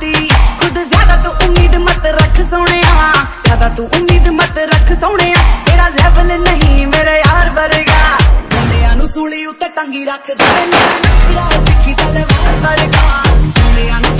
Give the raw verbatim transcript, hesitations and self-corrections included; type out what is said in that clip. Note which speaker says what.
Speaker 1: दी। खुद ज्यादा तू उम्मीद मत रख सोहणिया, ज्यादा तू उम्मीद मत रख सोहणिया। तेरा लेवल नहीं मेरे यार वर्गा, बंदियां नू सूली उत्ते टंगी रख दे। मेरा नखरा दिखी तलवार वर्गा, बंदियां नू